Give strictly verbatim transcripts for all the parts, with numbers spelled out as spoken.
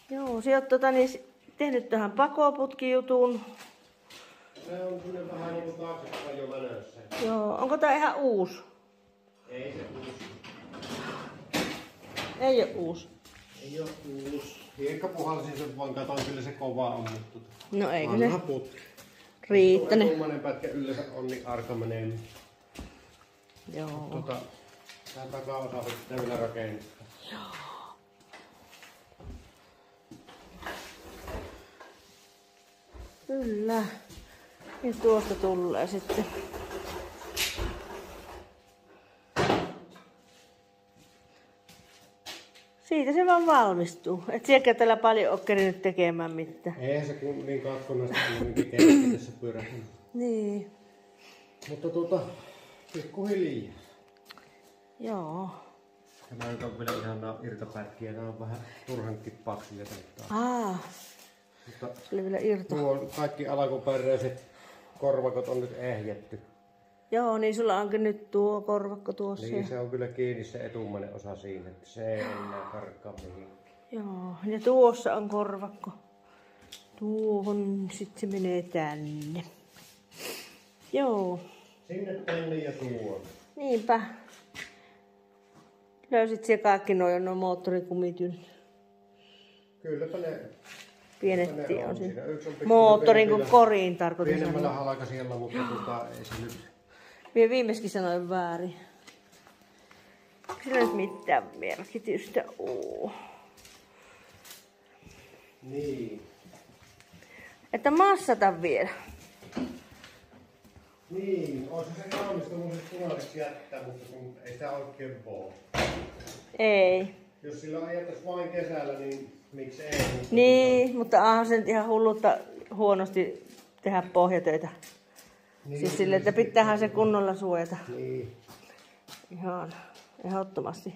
Joo, sä oot tota, niin, tehnyt tähän pakoputkijutun. Se on kyllä vähän niin kuin taaksepäin jo mänössä. Joo, onko tää ihan uusi? Ei se uusi. Ei oo uusi. Ei oo uusi. Hiekka puhalsin sen vaan, katon kyllä se kova on, mutta no eikö vanha se putki. riittänyt? Tuommoinen pätkä yleensä on, niin arka menee. Joo. Tota, tää takaosa pitää vielä rakennuttaa. Joo. Kyllä. Ja tuosta tulee sitten. Siitä se vaan valmistuu. Et sielläkään tällä paljon ole kerinyt tekemään mitään. Eihän se kun niin katkonnaista kuin tekee tässä pyörähtynyt. Niin. Mutta tuota, pikkuhiljaa. Joo. Tämä nyt on vielä ihan irtopätkiä. Nämä on vähän turhankin paksuja. Aa. Mutta se oli vielä irto. Tuo kaikki alkuperäiset korvakot on nyt ehjetty. Joo, niin sulla onkin nyt tuo korvakko tuossa. Niin, se on kyllä kiinni se etummainen osa siinä, että se ei enää karkkaa mihinkään. Joo, ja tuossa on korvakko. Tuohon, sitten se menee tänne. Joo. Sinne, tänne ja tuon. Niinpä. Löysit siellä kaikki nuo, nuo moottorikumityynyt. Kylläpä ne. Pienet ne on, on siinä. on moottorin kuin koriin tarkoitin sanoa. Pienemmällä halkaisijalla, mutta tota, ei se nyt. Minä viimeiskin sanoin väärin. Sillä nyt mitään merkitystä oo. Niin. Että massata vielä. Niin, olisi se kaunista mun se punaiseksi jättää, mutta kun ei sitä oikein voi. Ei. Jos sillä ajattaisi vain kesällä, niin miksi ei? Niin, mutta onhan se ihan hullutta huonosti tehdä pohjatöitä. Niin, siis silleen, että pitäähän se kunnolla suojata. Niin. Ihan ehdottomasti.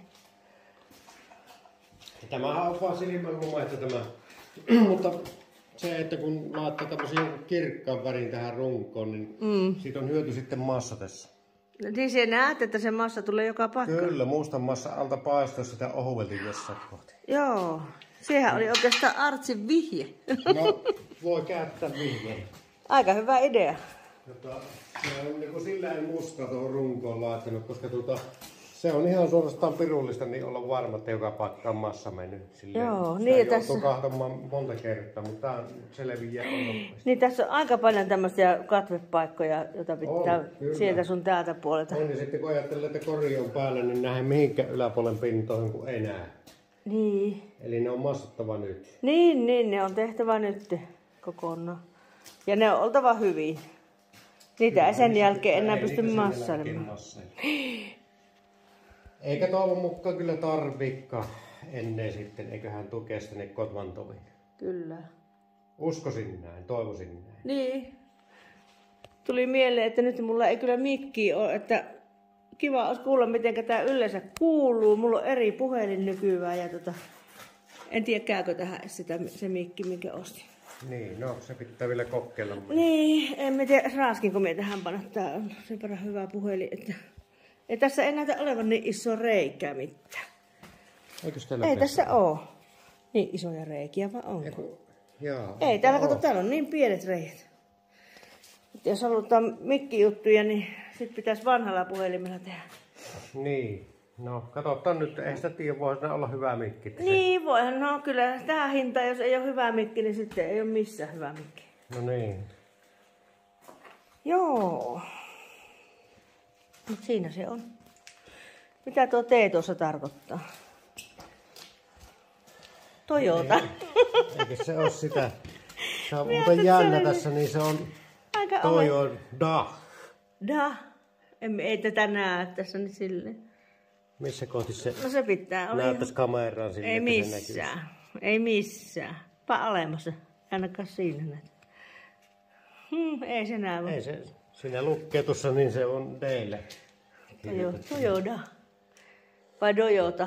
Tämähän on vaan silmän mumaista tämä. Mutta se, että kun laittaa tämmöisen jonkun kirkkaan värin tähän runkoon, niin mm. siitä on hyöty sitten massatessa. No niin sinä näet, että se massa tulee joka paikka. Kyllä, mustan massa alta paistaa sitä ohuvelti jossain kohti. Joo, sehän oli oikeastaan Artsin vihje. No, voi käyttää vihjeen. Aika hyvä idea. Jota, se on niin kuin sillä ei mustaa tuohon runkoon laittanut, koska tuota, se on ihan suorastaan pirullista niin olla varma, että joka paikka on massa mennyt. Silleen, joo, sitä niin tässä. tässä. kahtomaan monta kertaa, mutta tämä selviää nopeasti. Niin tässä on aika paljon tämmöisiä katvepaikkoja, joita pitää on, sieltä sun täältä puolelta. On, ja sitten kun ajattelee, että kori on päällä, niin nähdään mihinkään yläpuolen pintoihin, kun ei näe. Niin. Eli ne on massattava nyt. Niin, niin, ne on tehtävä nyt kokonaan. Ja ne on oltava hyviä. Niitä kyllä, ei sen jälkeen enää pysty massailemaan. Eikä toivon mukaan kyllä tarviikaan ennen sitten, eiköhän tuu kestäneet Kotvantovin. Kyllä. Uskoisin näin, toivoisin näin. Niin. Tuli mieleen, että nyt mulla ei kyllä mikkiä ole, että kiva olisi kuulla, miten tämä yleensä kuuluu. Mulla on eri puhelin nykyään ja tota, en tiedä käykö tähän sitä, se mikki, minkä ostin. Niin, no se pitää vielä kokeilla. Niin, en tiedä raaskinko minä tähän panna. Tää on sen verran hyvä puhelin, että ei tässä ei näytä olevan niin iso reikää mitään. Eikös täällä Ei pesä? tässä oo niin isoja reikiä, vaan onko? Eiku, jaa, ei, täällä kato, täällä on niin pienet reijät. Että jos halutaan mikkijuttuja, niin sit pitäisi vanhalla puhelimella tehdä. Niin. No, katsotaan nyt, ei sitä tiedä, voi olla hyvä mikki. Niin, voihan, no kyllä tähän hintaan, jos ei ole hyvä mikki, niin sitten ei ole missään hyvä mikki. No niin. Joo. Mut siinä se on. Mitä tuo T tuossa tarkoittaa? Toyota. Ei, eikö se ole sitä? Se on muuten jännä tässä, niin se on aika Toyota. Da. Emme, ei tätä näe tässä nyt silleen. Missä kohti se, no se pitää olla näyttäisi kameraan sinne? Ei missään. Ei missään. Pa alemassa. Ainakaan siinä näet. Hmm, ei se näy. Ei se. Siinä lukee tuossa, niin se on teille. Toyota. Vai Toyota.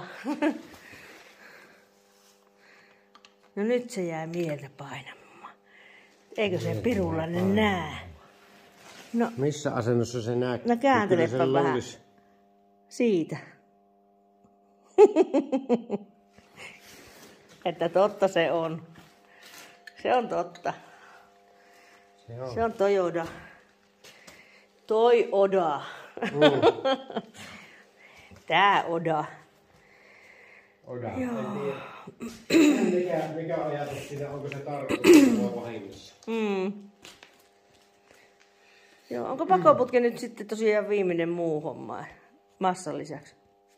No nyt se jää mieltä painamaan. Eikö se pirullainen näe? No, missä asennossa se näkyy? No kääntelepä vähän. Luulisi. Siitä. Että totta se on. Se on totta. Se on. Se on toi oda. Toi oda. Mm. Tää oda. Oda. En tiedä. Mikä, mikä ajatus siinä, onko se tarkoitus vai vahingossa? Mm. Joo, onko pakoputki mm. nyt sitten tosiaan viimeinen muu homma massan lisäksi?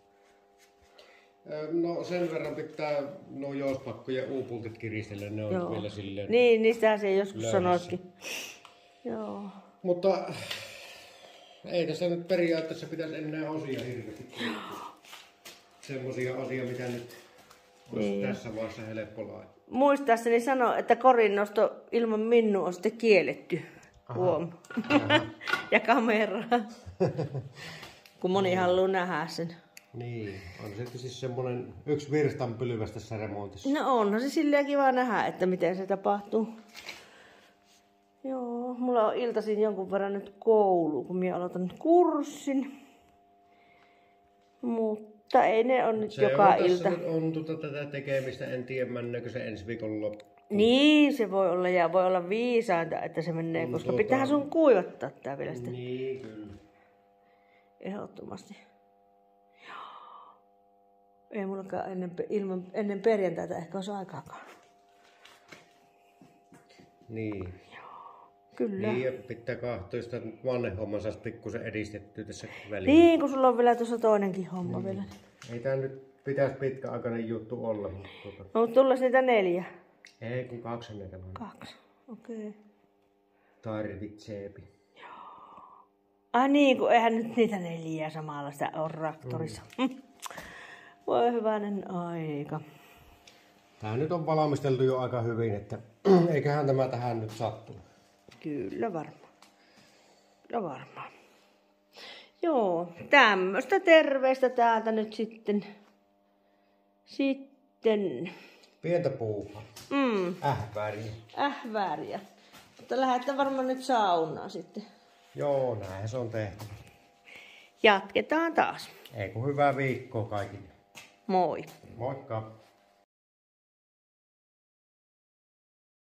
No sen verran pitää nuo jouspakko ja uupultit kiristellä, ne on Joo. vielä silleen... Niin, niistähän se joskus löysissä. Sanoikin. Joo. Mutta ei tässä nyt periaatteessa pitäisi enää osia hirveästi. Semmoisia osia, mitä nyt olisi niin. Tässä vaiheessa helppo laittaa. Muistaakseni sanoi, että korin nosto ilman minua on sitten kielletty. Huom. Ja kameraa. Kun moni haluaa nähdä sen. Niin, on se siis semmoinen yksi virstanpylväs tässä remontissa. No onhan se silleen kiva nähdä, että miten se tapahtuu. Joo, mulla on iltaisin jonkun verran nyt koulu, kun minä aloitan nyt kurssin. Mutta ei ne on nyt se joka on ilta. Se on tuota tätä tekemistä, en tiedä mennäkö se ensi viikon loppuun. Niin, se voi olla ja voi olla viisainta, että se menee, on koska tuota... pitäähän sun kuivattaa tää vielä sitten. Niin, kyllä. Ehdottomasti. Ei mullakaan ennen, ilman, ennen perjantaita ehkä olisi aikaakaan. Niin. Joo, kyllä. Niin, ja pitää kahtoa sitä vannehomman saisi pikkusen edistettyä tässä väliin. Niin, kun sulla on vielä tuossa toinenkin homma niin. Vielä. Ei tää nyt pitäisi pitkäaikainen juttu olla. Mutta tuota... No, mutta tulisi niitä neljä? Ei, kun kaksi näitä vaan. Kaksi, okei. Okay. Tarvitseepi. Joo. Ah niin, kun eihän nyt niitä neljää samalla sitä ole traktorissa. Mm. Voi hyvänen aika. Tää nyt on valmisteltu jo aika hyvin, että eiköhän tämä tähän nyt sattunut. Kyllä varmaan. Kyllä varmaan. Joo, tämmöistä terveistä täältä nyt sitten. Sitten. Pientä puuhaa. Mm. Ähvääriä. Ähvääriä. Mutta lähdetään varmaan nyt saunaan sitten. Joo, näin se on tehty. Jatketaan taas. Ei kun hyvää viikkoa kaikille. Moi. Moikka.